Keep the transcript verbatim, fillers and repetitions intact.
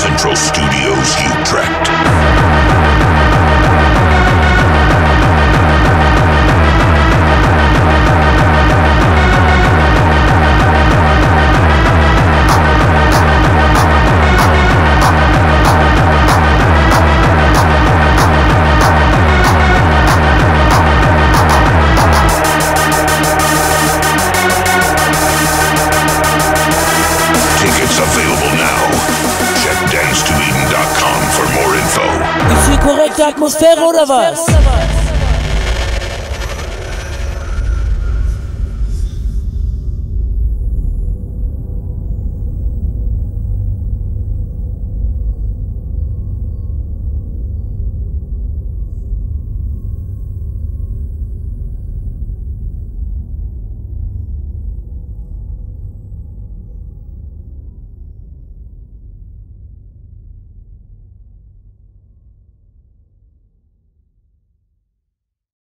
Central Studios, Utrecht. Tickets available now. Check dance to eden dot com for more info. Ist hier korrekte Atmosphäre oder was?